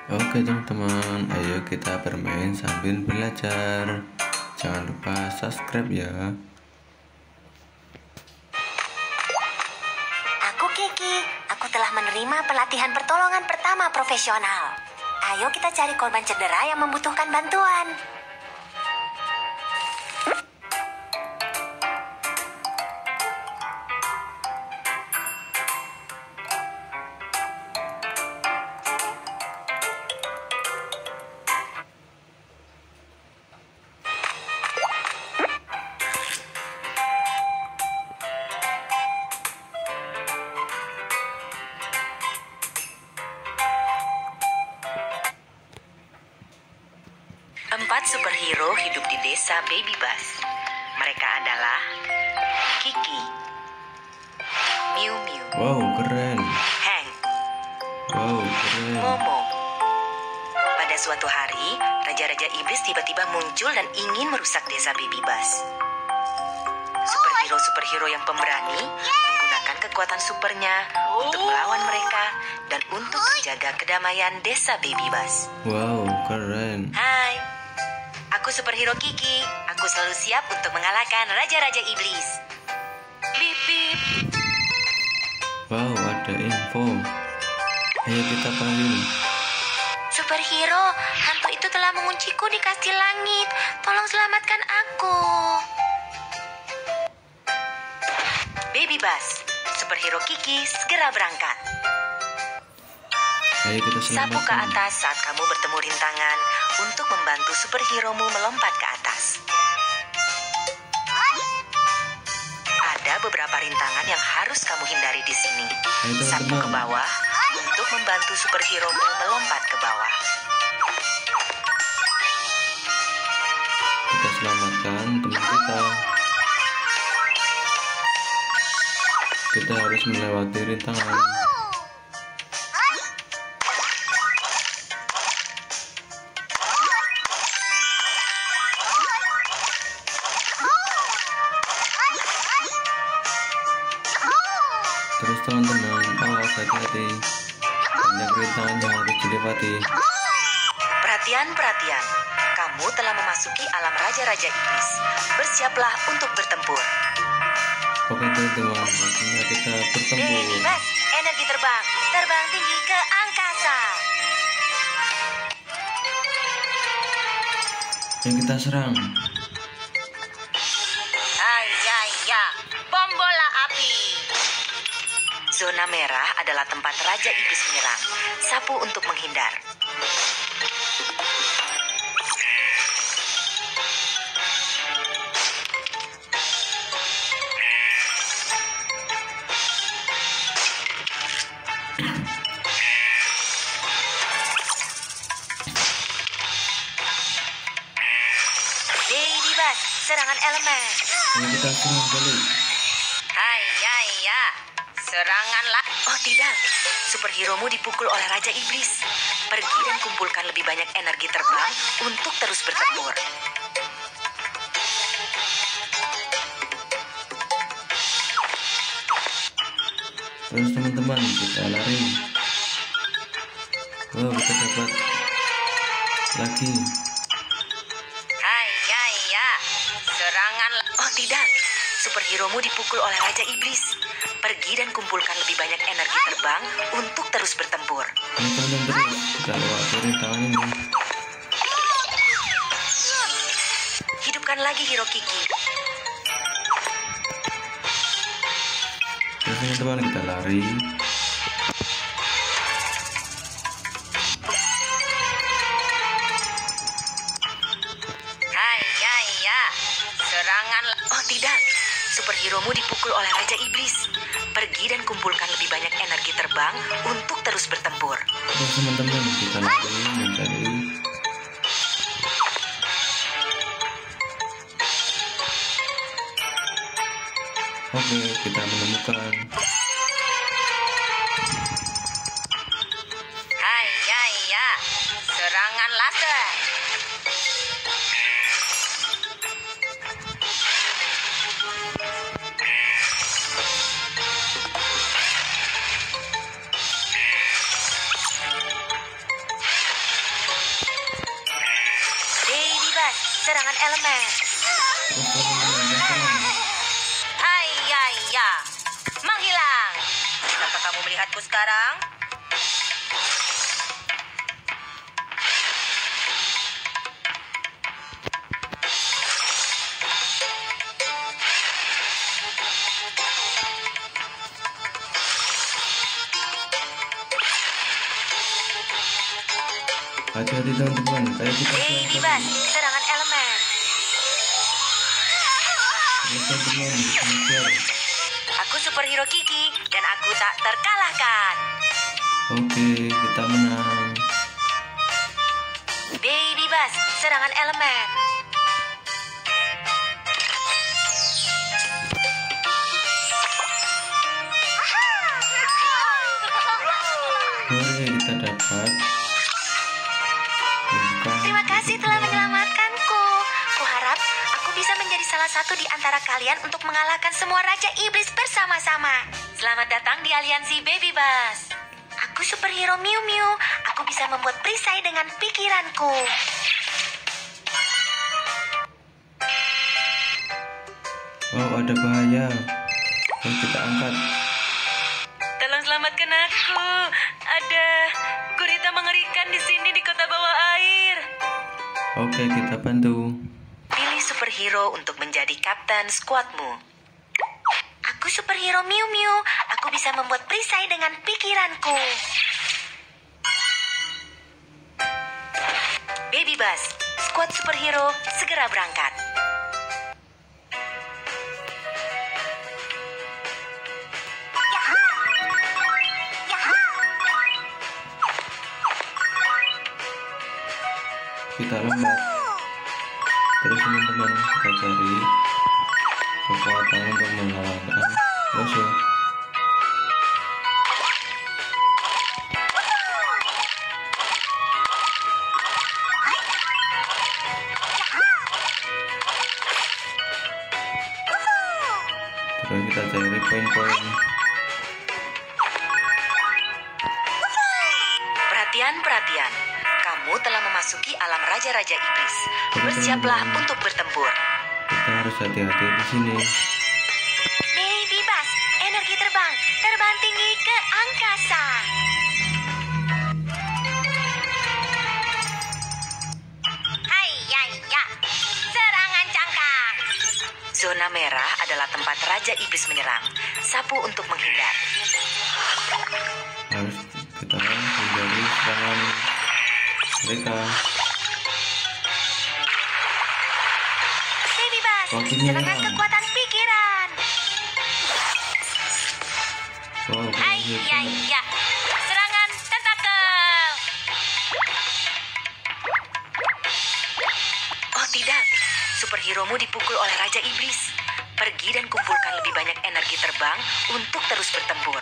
Oke teman-teman, ayo kita bermain sambil belajar. Jangan lupa subscribe ya. Aku Kiki, aku telah menerima pelatihan pertolongan pertama profesional. Ayo kita cari korban cedera yang membutuhkan bantuan. Empat superhero hidup di desa Baby Bus. Mereka adalah Kiki, Miu Miu, Wow, keren. Hank, Wow, keren. Momo. Pada suatu hari, Raja-Raja Iblis tiba-tiba muncul dan ingin merusak desa Baby Bus. Superhero-superhero yang pemberani menggunakan kekuatan supernya untuk melawan mereka dan untuk menjaga kedamaian desa Baby Bus. Wow, keren. Hai, aku superhero Kiki. Aku selalu siap untuk mengalahkan Raja-Raja Iblis. Bip bip. Wow, ada info. Ayo kita panggil. Superhero, hantu itu telah mengunciku di kastil langit. Tolong selamatkan aku. Baby Bus, superhero Kiki segera berangkat. Ayo kita Sapu ke selamatkan. atas saat kamu bertemu rintangan untuk membantu superhero-mu melompat ke atas. Ada beberapa rintangan yang harus kamu hindari di sini. Ayo Sapu ke teman-teman. bawah untuk membantu superhero-mu melompat ke bawah. Kita selamatkan teman kita. Kita harus melewati rintangan. Terus teman-teman, awas hati-hati. Banyak rintangan yang harus dilewati. Perhatian, kamu telah memasuki alam Raja-Raja Iblis. Bersiaplah untuk bertempur. Oke teman-teman, waktunya kita bertempur. Baby Bus, energi terbang tinggi ke angkasa. Yang kita serang. Ayaya, bom bola api. Zona merah adalah tempat Raja Iblis menyerang. Sapu untuk menghindar. Baby Bus, serangan elemen. Yang kita serang balik. Hayaya, serangan lah. Oh tidak, superhero-mu dipukul oleh Raja Iblis. Pergi dan kumpulkan lebih banyak energi terbang untuk terus bertempur. Terus teman-teman, kita lari. Wow, kita dapat lagi. Hayaya, serangan lah. Oh tidak, superhero-mu dipukul oleh Raja Iblis. Pergi dan kumpulkan lebih banyak energi terbang untuk terus bertempur. Ayo teman-teman, terus kita lewati rintangan ini. Hidupkan lagi hero Kiki. Terus teman-teman, kita lari. Hayaya, serangan lah. Oh tidak, superhero-mu dipukul oleh Raja Iblis. Pergi dan kumpulkan lebih banyak energi terbang untuk terus bertempur. Terus teman-teman, kita lari mencari. Oke, kita menemukan. Hayaya, serangan laser. serangan elemen. Terus teman-teman gasalah. Hai, ya, ya. Menghilang. Apakah kamu melihatku sekarang? Hati-hati teman-teman, kayak kita Baby Bus, serangan elemen. terus teman-teman mengejar. Aku superhero Kiki dan aku tak terkalahkan. Oke, kita menang. Baby Bus, serangan elemen. Hore, kita dapat. Terima kasih telah menyelamatkanku. Kuharap aku bisa menjadi salah satu di antara kalian untuk mengalahkan semua Raja Iblis bersama-sama. Selamat datang di aliansi Baby Bus. Aku superhero Miu Miu. Aku bisa membuat perisai dengan pikiranku. Wow, ada bahaya. Ayo kita angkat. Tolong selamatkan aku. Ada gurita mengerikan di sini di kota bawah air. Oke, kita bantu. Pilih superhero untuk menjadi kapten skuadmu. Aku superhero Miu Miu. Aku bisa membuat perisai dengan pikiranku. Baby Bus, skuad superhero segera berangkat. Kita lambat. Terus teman-teman kita cari kekuatan untuk mengalahkan musuh. Terus kita cari poin-poin. Perhatian, kamu telah memasuki alam Raja-Raja Iblis. Bersiaplah untuk bertempur. Kita harus hati-hati di sini. Baby Bus, energi terbang tinggi ke angkasa. Hai, ya, ya, serangan cangkang. Zona merah adalah tempat Raja Iblis menyerang. Sapu untuk menghindar. Harus kita menjadi serangan mereka. Baby Bus, Waktunya serangan menyerang. kekuatan pikiran. Wow, Hai, ya, ya, serangan tentakel. Oh tidak, superhero-mu dipukul oleh Raja Iblis. Pergi dan kumpulkan lebih banyak energi terbang untuk terus bertempur.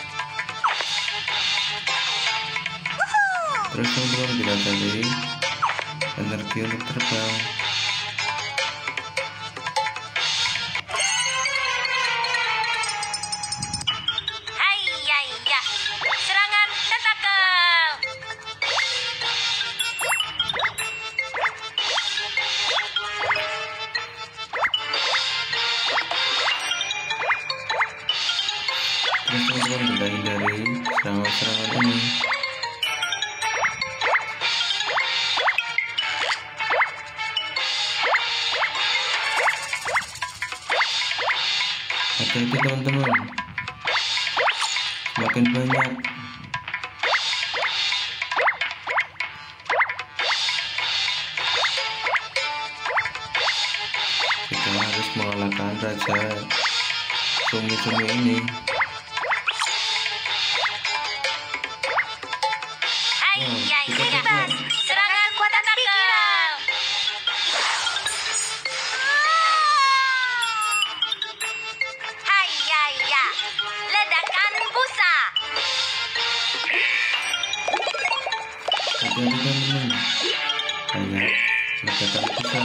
Terus teman-teman kita cari energi untuk terbang. Hai, ya, ya, serangan tentakel. Terus teman-teman kita hindari serangan-serangan ini. Hati-hati teman-teman, semakin banyak. Kita harus mengalahkan Raja Sumi-Sumi ini. Hai, ya, ya, serangan kekuatan pikiran. Hai, ya, ya, ledakan busa. Hati-hati teman-teman, banyak ledakan besar.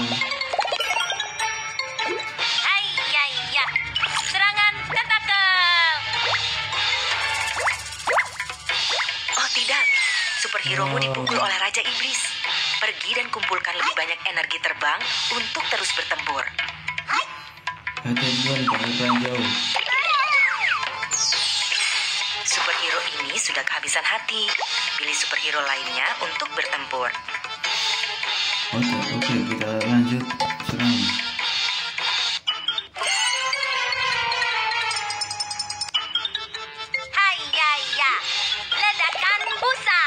Hai, ya, ya, serangan tentakel. Oh tidak, superhero-mu dipukul oleh Raja Iblis. Pergi dan kumpulkan lebih banyak energi terbang untuk terus bertempur. Tujuan jangan jauh. Superhero ini sudah kehabisan hati. Pilih superhero lainnya untuk bertempur. Oke, kita lanjut serang. Hayaya, ledakan busa.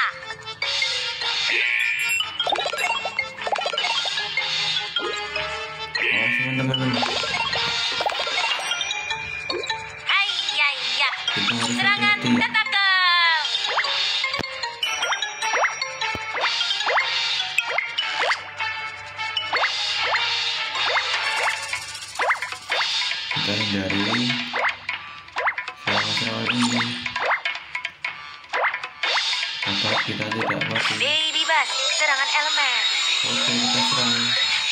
Teman-teman. Hayaya, Kita harus serangan hati-hati. tentakel. Kita hindari serangan-serangan ini agar kita tidak mati. Baby Bus, serangan elemen. Oke, kita serang.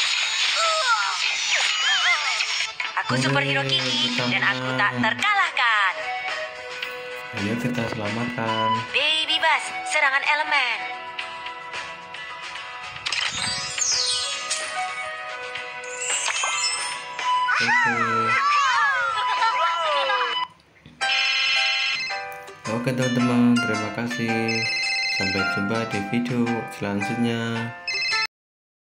Aku superhero Kiki dan aku tak terkalahkan. Ayo kita selamatkan. Baby Bus, serangan elemen. Oke teman-teman, terima kasih. Sampai jumpa di video selanjutnya.